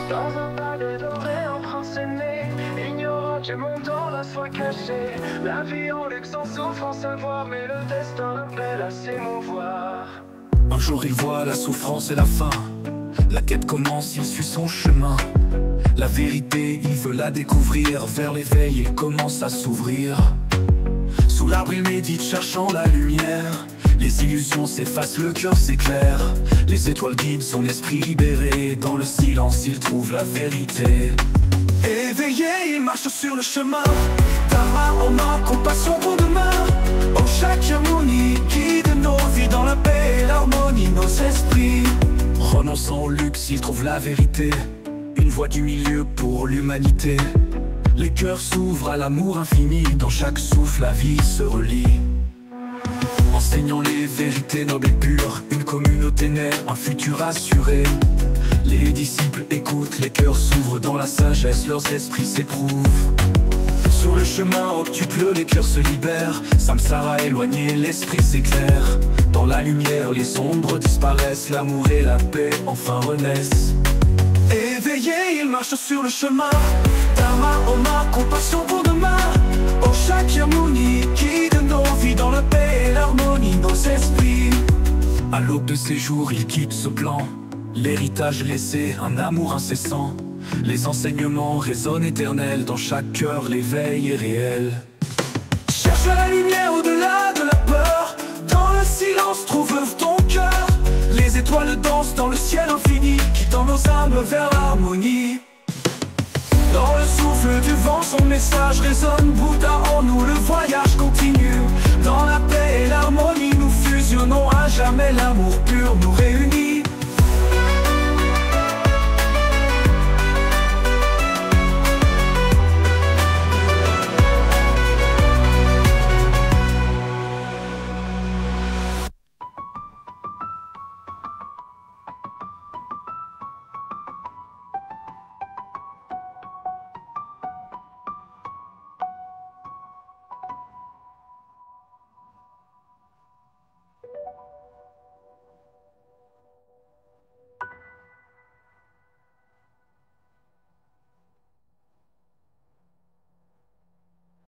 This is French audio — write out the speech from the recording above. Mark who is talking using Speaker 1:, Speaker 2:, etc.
Speaker 1: Dans un palais doré, un prince est né, ignorant du monde dans la foi cachée. La vie en luxe, en souffrance à voir, mais le destin l'appelle à s'émouvoir.
Speaker 2: Un jour il voit la souffrance et la faim. La quête commence, il suit son chemin. La vérité, il veut la découvrir. Vers l'éveil, il commence à s'ouvrir. Sous l'arbre, il médite, cherchant la lumière. Les illusions s'effacent, le cœur s'éclaire. Les étoiles guident son esprit libéré. Dans le silence, il trouve la vérité. Éveillé, il marche sur le chemin. Dharma en main, compassion pour demain. Oh, Shakyamuni guide nos vies dans la paix et l'harmonie, nos esprits. Renonçant au luxe, il trouve la vérité. Une voie du milieu pour l'humanité. Les cœurs s'ouvrent à l'amour infini. Dans chaque souffle, la vie se relie. Enseignant les vérités nobles et pures. Une communauté naît, un futur assuré. Les disciples écoutent, les cœurs s'ouvrent. Dans la sagesse, leurs esprits s'éprouvent. Sur le chemin octuple, les cœurs se libèrent. Samsara éloigné, l'esprit s'éclaire. Dans la lumière, les ombres disparaissent. L'amour et la paix enfin renaissent. Éveillé, il marche sur le chemin. Dharma en main, compassion pour demain. Oh, Shakyamuni guide nos vies dans la paix et l'harmonie, nos esprits. À l'aube de ses jours, il quitte ce plan. L'héritage laissé, un amour incessant. Les enseignements résonnent éternels. Dans chaque cœur, l'éveil est réel. Cherche la lumière au-delà de la peur. Dans le silence, trouve ton cœur. Les étoiles dansent dans le ciel infini, quittant nos âmes vers l'harmonie. Dans le souffle du vent, son message résonne. Bouddha en nous, le voyage continue. Dans la paix et l'harmonie, nous fusionnons à jamais. L'amour pur nous réunit.